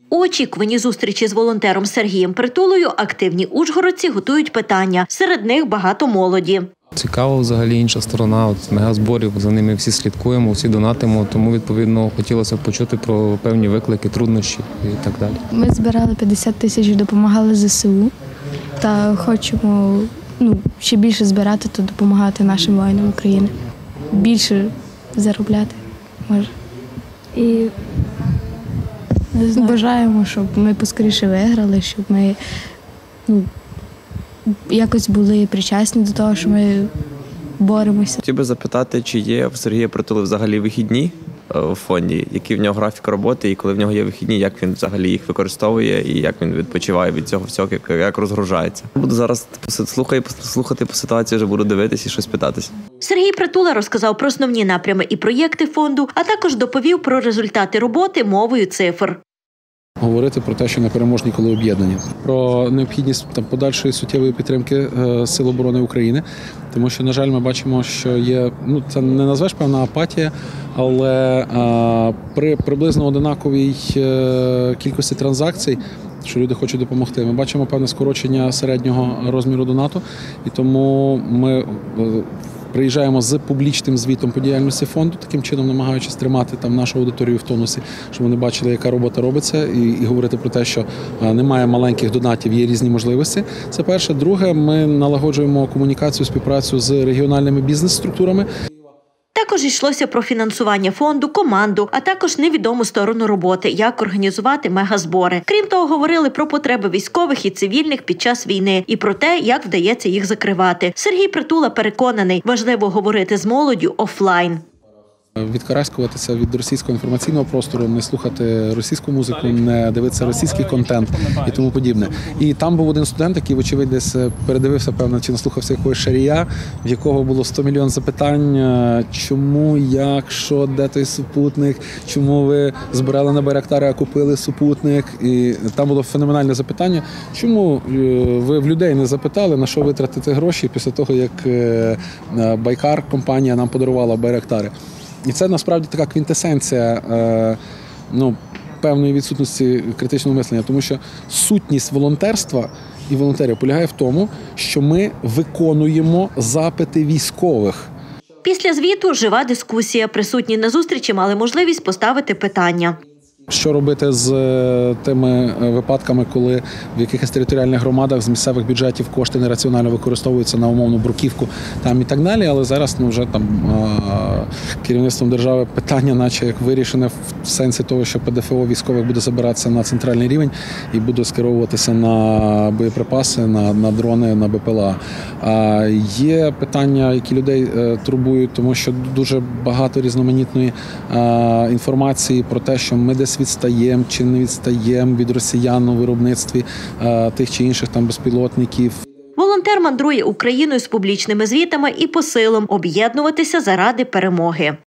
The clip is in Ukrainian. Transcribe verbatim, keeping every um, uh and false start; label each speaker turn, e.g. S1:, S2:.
S1: У очікуванні зустрічі з волонтером Сергієм Притулою активні ужгородці готують питання. Серед них багато молоді.
S2: Цікаво взагалі інша сторона от мегазборів, за ними всі слідкуємо, всі донатимо, тому відповідно хотілося б почути про певні виклики, труднощі і так далі.
S3: Ми збирали п'ятдесят тисяч, допомагали зе се у та хочемо ну, ще більше збирати та допомагати нашим воїнам України. Більше заробляти може. І бажаємо, щоб ми поскоріше виграли, щоб ми ну, якось були причасні до того, що ми боремося.
S4: Хотів би запитати, чи є в Сергія Притули взагалі вихідні в фонді, який в нього графік роботи, і коли в нього є вихідні, як він взагалі їх використовує і як він відпочиває від цього всього, як, як розгружається. Буду зараз слухати, слухати по ситуації, вже буду дивитися і щось питатися.
S1: Сергій Притула розказав про основні напрями і проєкти фонду, а також доповів про результати роботи мовою цифр.
S5: Говорити про те, що непереможні, коли об'єднані, про необхідність там подальшої суттєвої підтримки е, Сил оборони України, тому що, на жаль, ми бачимо, що є, ну це не назвеш певна апатія, але е, при приблизно одинаковій е, кількості транзакцій, що люди хочуть допомогти, ми бачимо певне скорочення середнього розміру донату, і тому ми е, приїжджаємо з публічним звітом по діяльності фонду, таким чином намагаючись тримати там нашу аудиторію в тонусі, щоб вони бачили, яка робота робиться, і, і говорити про те, що немає маленьких донатів, є різні можливості. Це перше. Друге, ми налагоджуємо комунікацію, співпрацю з регіональними бізнес-структурами.
S1: Також йшлося про фінансування фонду, команду, а також невідому сторону роботи, як організувати мегазбори. Крім того, говорили про потреби військових і цивільних під час війни і про те, як вдається їх закривати. Сергій Притула переконаний, важливо говорити з молоддю офлайн.
S5: Відкараскуватися від російського інформаційного простору, не слухати російську музику, не дивитися російський контент і тому подібне. І там був один студент, який, вочевидь, десь передивився, певно, чи наслухався якогось шарія, в якого було сто мільйонів запитань, чому, як, що, де той супутник, чому ви збирали на Байрактари, а купили супутник. І там було феноменальне запитання, чому ви в людей не запитали, на що витратити гроші після того, як Байкар, компанія, нам подарувала Байрактари. І це насправді така квінтесенція е, ну, певної відсутності критичного мислення, тому що сутність волонтерства і волонтерів полягає в тому, що ми виконуємо запити військових.
S1: Після звіту жива дискусія. Присутні на зустрічі мали можливість поставити питання.
S5: Що робити з тими випадками, коли в якихось територіальних громадах з місцевих бюджетів кошти нераціонально використовуються на умовну бруківку там і так далі, але зараз ну, вже там керівництвом держави питання наче як вирішене в сенсі того, що Пе Де Фе О військових буде забиратися на центральний рівень і буде скеровуватися на боєприпаси, на, на дрони, на Бе Пе Ел А. А є питання, які людей турбують, тому що дуже багато різноманітної а, інформації про те, що ми десь відстаємо чи не відстаємо від росіян у виробництві а, тих чи інших там безпілотників.
S1: Волонтер мандрує Україною з публічними звітами і посилом об'єднуватися заради перемоги.